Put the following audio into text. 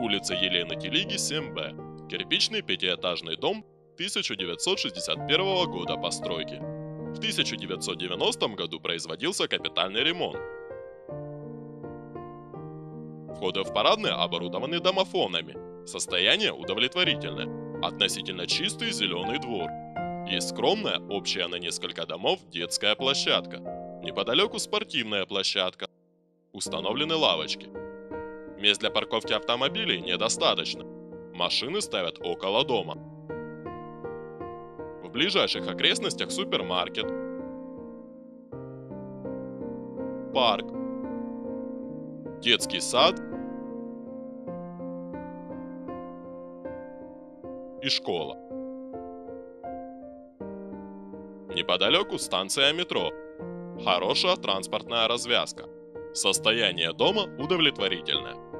Улица Елены Телиги, 7Б. Кирпичный пятиэтажный дом 1961 года постройки. В 1990 году производился капитальный ремонт. Входы в парадные оборудованы домофонами. Состояние удовлетворительное. Относительно чистый зеленый двор. Есть скромная, общая на несколько домов детская площадка. Неподалеку спортивная площадка. Установлены лавочки. Мест для парковки автомобилей недостаточно. Машины ставят около дома. В ближайших окрестностях супермаркет, парк, детский сад и школа. Неподалеку станция метро. Хорошая транспортная развязка. Состояние дома удовлетворительное.